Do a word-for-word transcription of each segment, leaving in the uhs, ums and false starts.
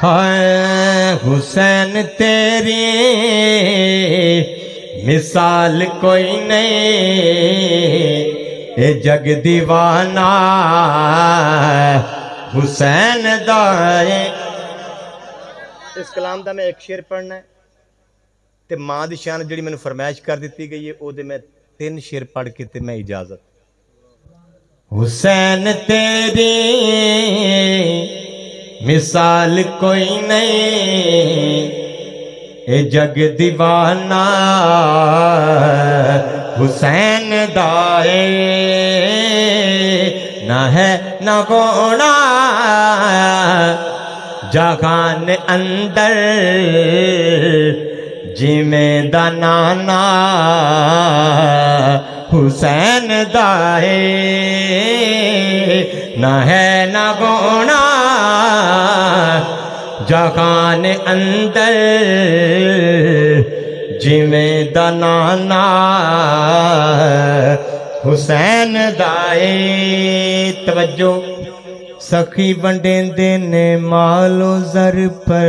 हाय हुसैन तेरी मिसाल कोई नहीं, ए जग दीवाना हुसैन दाए। इस कलाम का मैं एक शेर पढ़ना है ते मां दी शान जिहड़ी मैनूं फरमाइश कर दी गई है वो मैं तीन शेर पढ़ के ते मैं इजाजत। हुसैन तेरी मिसाल कोई नहीं, ए जग दीवाना हुसैन दाए। ना है ना होना जहान अंदर जिमें दा नाना हुसैन दाए। ना है ना होना जहान अंदर जिमें दा नाना हुसैन दाए। तवज्जो सखी वंडेंदे ने मालो जर पर,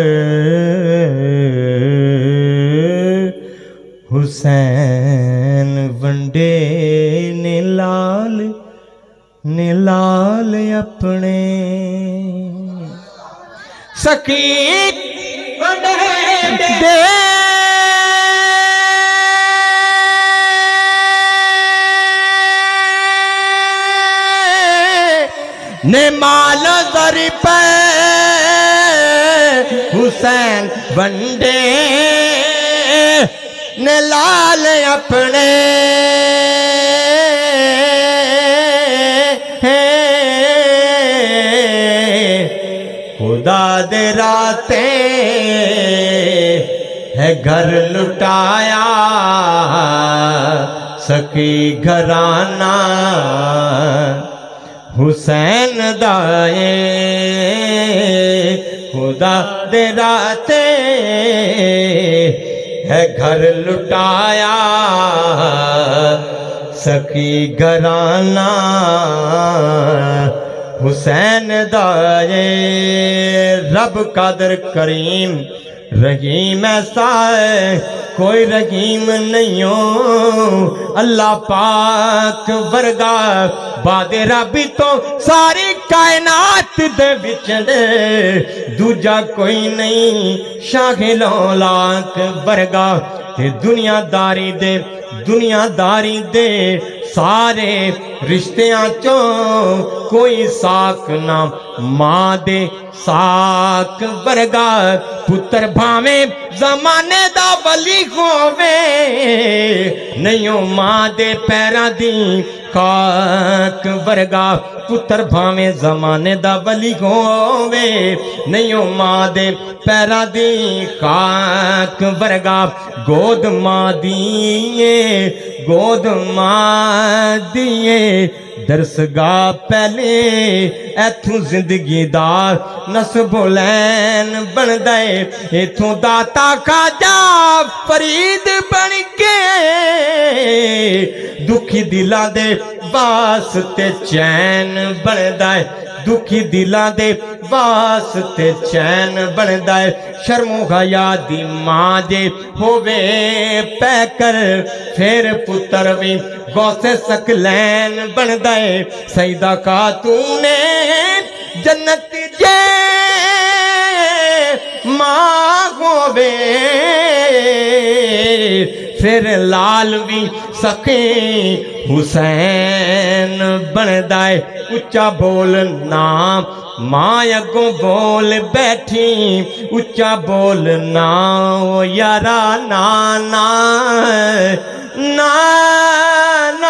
हुसैन वंडे ने लाल ने लाल अपने। सखी वंडेंदे ने माल दर पे, हुसैन वंडे ने लाल अपने। खुदा दे राते है घर लुटाया, सखी घराना हुसैन दाए। खुदा दे राते है घर लुटाया, सखी घराना हुसैन दाए। रब कादर करीम रहीम ऐसा है कोई रहीम नहीं हो, अल्लाह पाक वर्गा बादे रबी तो सारी कायनात दे विच दूजा कोई नहीं, शाहे लौलाक वर्गा ते दुनियादारी दे दुनियादारी दे सारे रिश्तियां चो कोई साक ना मां दे साक वर्गा। पुत्र भावे जमाने दा वली होवे, नहीं ओ मां दे पैरां दी खाक वर्गा। पुत्र भावे जमाने दा वली होवे, नहीं ओ मां दे पैरां दी खाक वर्गा। गोद मां दिए गोद मां दिए दरसगा पहले एथों जिंदगी दा नस्ब लैन बनदा है। इथों दाता खाजा फरीद बन के दुखी दिलां दे वास्ते चैन बनदा है। दुखी दिलां दे वास्ते चैन बनदा है। शर्मो हया दी मां जे होवे पैकर, फिर पुत्र भी गौसे सकलैन बनदा है। सईदा खातूने जन्नत जे मां होवे, फिर लाल भी सके हुसैन बनदा है। उच्चा बोल ना मां अगों बोल बैठी, उच्चा बोल ना ओ यारा ना ना ना ना।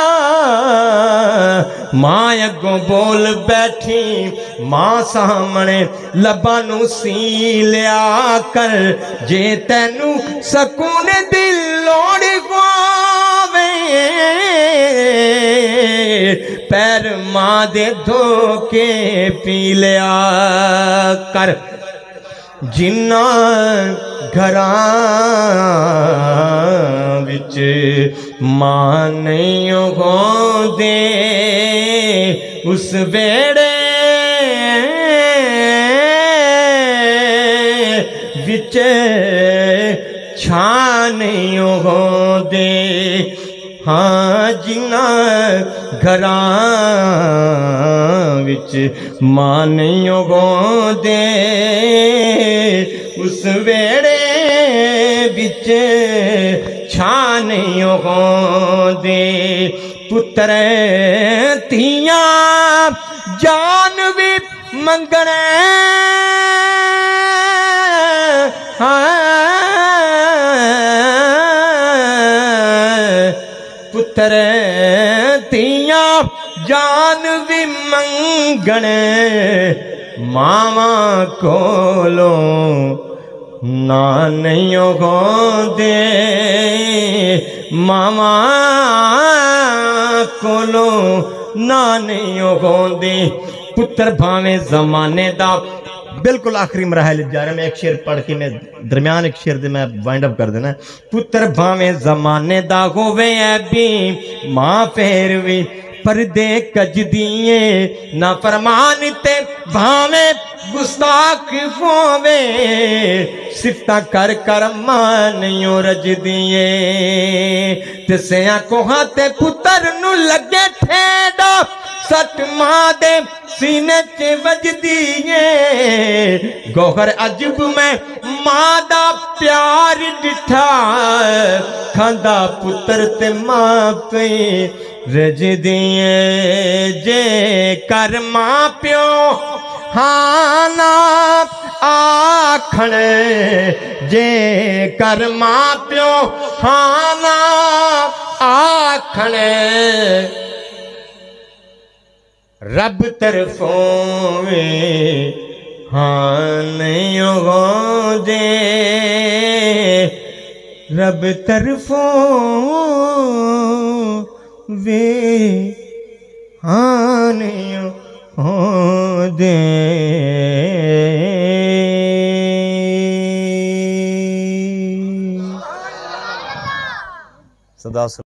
मां अगों बोल बैठी, मां सामने लबां नूं सी लिया कर, जे तैनू सकून दिल लोड़ होवे, पैर मां दे धोके पी लिया कर। जिन्ना घरां विच मां नहीं होंदे, उस वेड़े विच छान होंदे हाँ जिन्ना घरां विच मां नहीं होंदे उस वेड़े विच छान होंदे पुत्र तियां जान भी मंगने पुत्र तियां जान भी मंगने मामा कोलों ना नहीं होंदे मामा कोलों ना नहीं होंदे पुत्र भावे जमाने दा बिल्कुल आखिरी मरहल जा रहा मैं एक शेर पढ़ के मैं दरम्यान एक शेर दे मैं वाइंड अप कर देना पुत्र भावे जमाने दा होवे ऐ भी मां फेर भी परदे कज दिए ना फरमान ते भावे गुस्ताख होवे सिफता कर कर मान यो रज दिए तिसया कोहा ते पुत्र नु लगे ठेडा सट मां दे सीने च वजदी है गौहर अजब में मां दा प्यार डिठा खांदा पुत्र ते मां पे रजदी है जे कर मां प्यो हाँ ना आखण जे कर मां प्यो हाँ ना आखण रब तरफों में हाँ नहीं होंदे रब तरफों वे हाँ नहीं होंदे सदा